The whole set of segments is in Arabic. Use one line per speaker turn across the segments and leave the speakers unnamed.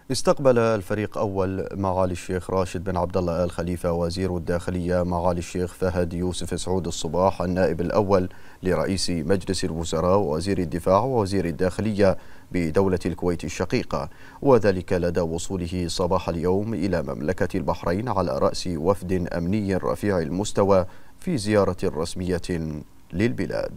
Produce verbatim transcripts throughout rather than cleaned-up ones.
استقبل الفريق أول معالي الشيخ راشد بن عبد الله آل خليفة وزير الداخلية معالي الشيخ فهد يوسف سعود الصباح النائب الأول لرئيس مجلس الوزراء ووزير الدفاع ووزير الداخلية بدولة الكويت الشقيقة، وذلك لدى وصوله صباح اليوم إلى مملكة البحرين على رأس وفد أمني رفيع المستوى في زيارة رسمية للبلاد.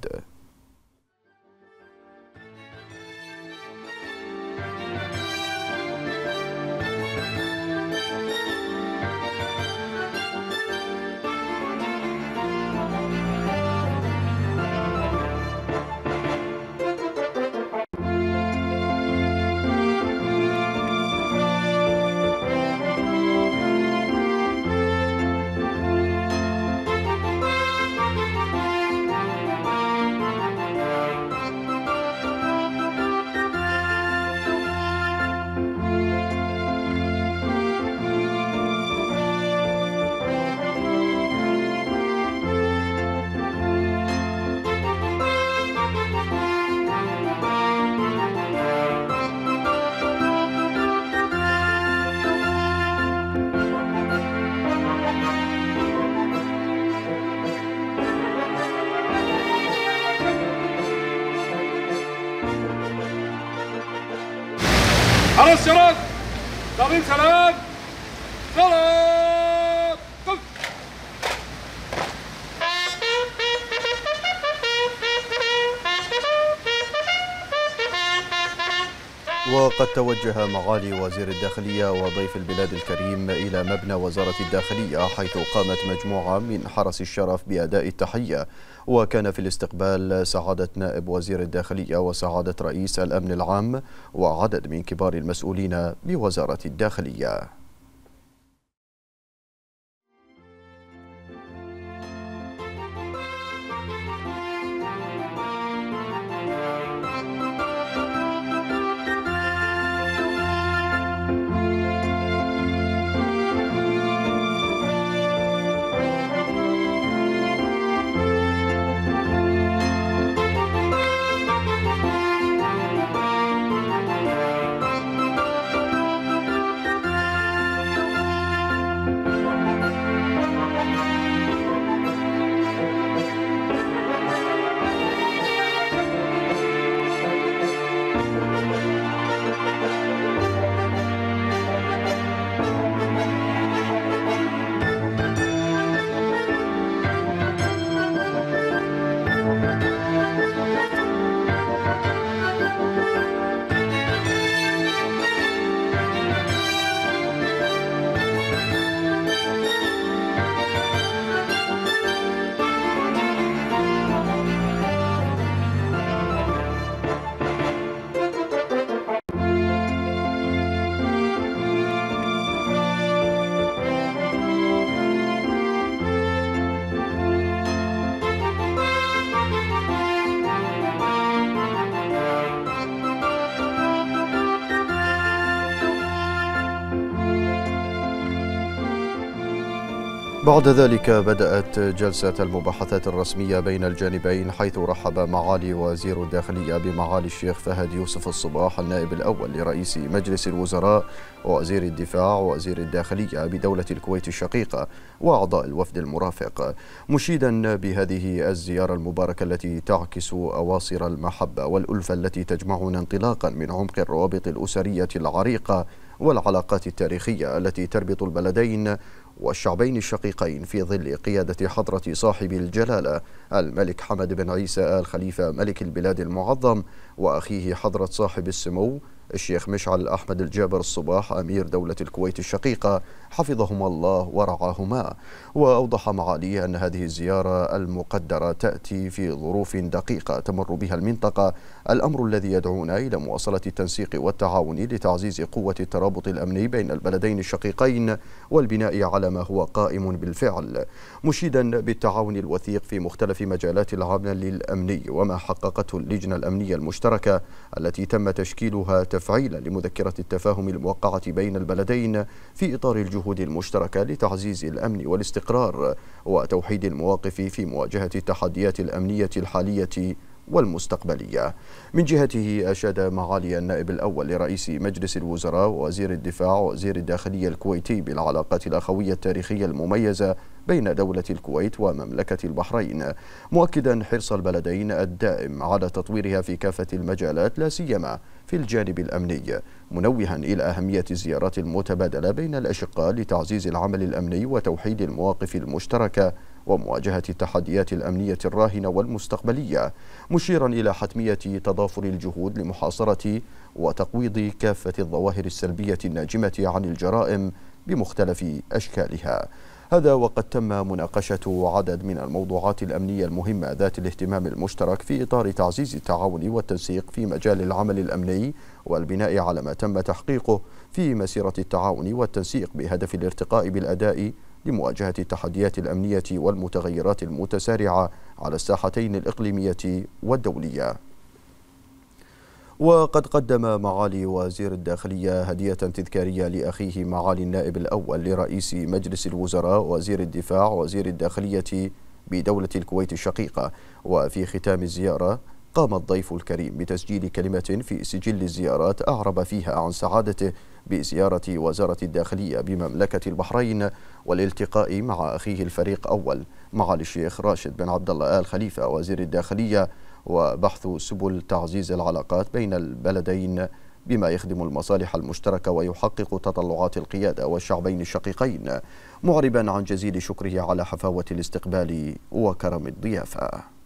حرس شرط ضابين سلام سلام قف.
وقد توجه معالي وزير الداخلية وضيف البلاد الكريم إلى مبنى وزارة الداخلية، حيث قامت مجموعة من حرس الشرف بأداء التحية. وكان في الاستقبال سعادة نائب وزير الداخلية وسعادة رئيس الأمن العام وعدد من كبار المسؤولين بوزارة الداخلية. بعد ذلك بدأت جلسة المباحثات الرسمية بين الجانبين، حيث رحب معالي وزير الداخلية بمعالي الشيخ فهد يوسف الصباح النائب الأول لرئيس مجلس الوزراء ووزير الدفاع ووزير الداخلية بدولة الكويت الشقيقة وأعضاء الوفد المرافق، مشيدا بهذه الزيارة المباركة التي تعكس أواصر المحبة والألفة التي تجمعنا انطلاقا من عمق الروابط الأسرية العريقة والعلاقات التاريخية التي تربط البلدين والشعبين الشقيقين في ظل قيادة حضرة صاحب الجلالة الملك حمد بن عيسى آل خليفة ملك البلاد المعظم، وأخيه حضرة صاحب السمو الشيخ مشعل أحمد الجابر الصباح أمير دولة الكويت الشقيقة حفظهما الله ورعاهما. وأوضح معاليه أن هذه الزيارة المقدرة تأتي في ظروف دقيقة تمر بها المنطقة، الأمر الذي يدعونا إلى مواصلة التنسيق والتعاون لتعزيز قوة الترابط الأمني بين البلدين الشقيقين والبناء على ما هو قائم بالفعل، مشيدا بالتعاون الوثيق في مختلف مجالات العمل الأمني وما حققته اللجنة الأمنية المشتركة التي تم تشكيلها تفعيلا لمذكرة التفاهم الموقعة بين البلدين في إطار الجهود المشتركة لتعزيز الأمن والاستقرار وتوحيد المواقف في مواجهة التحديات الأمنية الحالية والمستقبلية. من جهته أشاد معالي النائب الأول لرئيس مجلس الوزراء ووزير الدفاع ووزير الداخلية الكويتي بالعلاقات الأخوية التاريخية المميزة بين دولة الكويت ومملكة البحرين، مؤكدا حرص البلدين الدائم على تطويرها في كافة المجالات لا سيما في الجانب الأمني، منوها إلى أهمية الزيارات المتبادلة بين الأشقاء لتعزيز العمل الأمني وتوحيد المواقف المشتركة ومواجهة التحديات الأمنية الراهنة والمستقبلية، مشيرا إلى حتمية تضافر الجهود لمحاصرة وتقويض كافة الظواهر السلبية الناجمة عن الجرائم بمختلف أشكالها. هذا وقد تم مناقشة عدد من الموضوعات الأمنية المهمة ذات الاهتمام المشترك في إطار تعزيز التعاون والتنسيق في مجال العمل الأمني والبناء على ما تم تحقيقه في مسيرة التعاون والتنسيق بهدف الارتقاء بالأداء لمواجهة التحديات الأمنية والمتغيرات المتسارعة على الساحتين الإقليمية والدولية. وقد قدم معالي وزير الداخلية هدية تذكارية لأخيه معالي النائب الأول لرئيس مجلس الوزراء وزير الدفاع ووزير الداخلية بدولة الكويت الشقيقة. وفي ختام الزيارة قام الضيف الكريم بتسجيل كلمة في سجل الزيارات أعرب فيها عن سعادته بزيارة وزارة الداخلية بمملكة البحرين والالتقاء مع أخيه الفريق أول معالي الشيخ راشد بن عبد الله آل خليفة وزير الداخلية، وبحث سبل تعزيز العلاقات بين البلدين بما يخدم المصالح المشتركة ويحقق تطلعات القيادة والشعبين الشقيقين، معربا عن جزيل شكره على حفاوة الاستقبال وكرم الضيافة.